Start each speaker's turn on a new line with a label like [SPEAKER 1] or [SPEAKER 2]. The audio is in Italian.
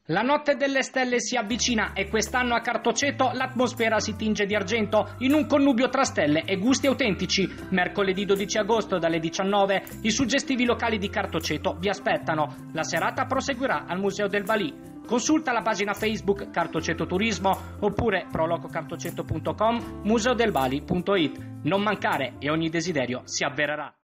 [SPEAKER 1] La notte delle stelle si avvicina e quest'anno a Cartoceto l'atmosfera si tinge di argento in un connubio tra stelle e gusti autentici. Mercoledì 12 agosto dalle 19 i suggestivi locali di Cartoceto vi aspettano. La serata proseguirà al Museo del Balì. Consulta la pagina Facebook Cartoceto Turismo oppure prolococartoceto.com, museodelbali.it. Non mancare e ogni desiderio si avvererà.